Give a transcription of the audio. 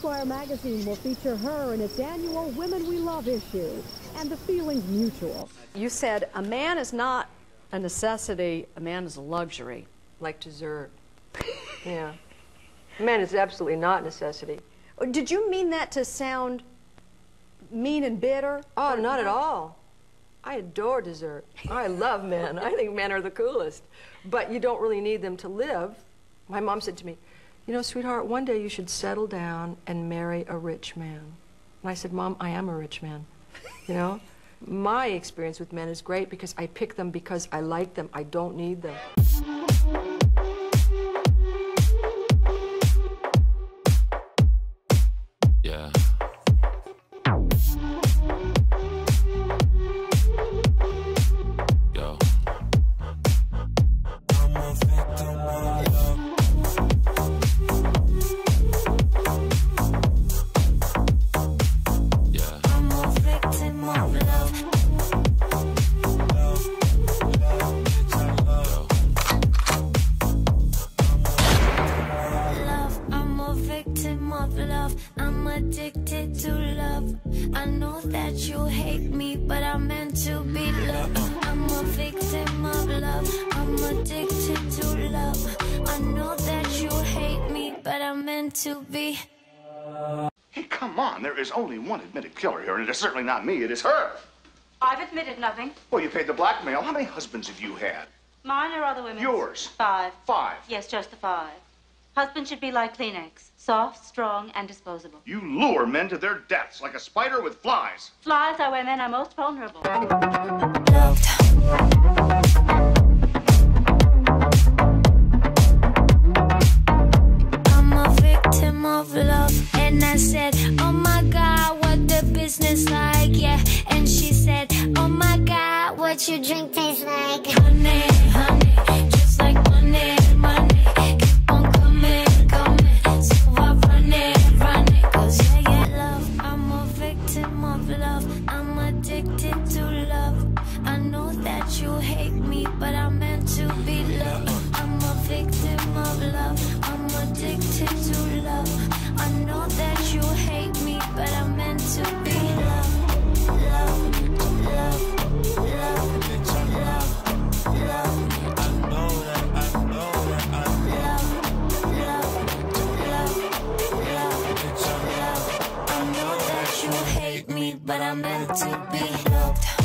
Esquire magazine will feature her in its annual Women We Love issue, and the feeling's mutual. You said a man is not a necessity, a man is a luxury. Like dessert. Yeah. A man is absolutely not a necessity. Did you mean that to sound mean and bitter? Oh, not at all. I adore dessert. I love men. I think men are the coolest. But you don't really need them to live. My mom said to me, you know, sweetheart, one day you should settle down and marry a rich man. And I said, Mom, I am a rich man. You know? My experience with men is great because I pick them because I like them. I don't need them. Yeah. Yo. I'm a victim of love. Yeah. I'm a victim of love. I'm addicted to love. I know that you hate me, but I'm meant to be loved. I'm a victim of love. I'm addicted to love. I know that you hate me, but I'm meant to be. Hey, come on. There is only one admitted killer here, and it is certainly not me. It is her. I've admitted nothing. Well, you paid the blackmail. How many husbands have you had? Mine or other women's? Yours. 5. 5. Yes, just the 5. Husbands should be like Kleenex. Soft, strong, and disposable. You lure men to their deaths like a spider with flies. Flies are where men are most vulnerable. Loved. I'm a victim of love. And I said, oh my God, what the business like, yeah. And she said, oh my God, what your drink tastes like. Honey, honey, just like money, money. Keep on coming, coming. So I run it, cause I get love. I'm a victim of love. I'm addicted to love. I know that you hate me, but I'm meant to be loved. I'm a victim of love. I'm addicted to love. I know that you hate me, but I'm meant to be loved. Love, love, love, love, love. I know that, I know that, I love, love, love, love, love. I know that you hate me, but I'm meant to be loved.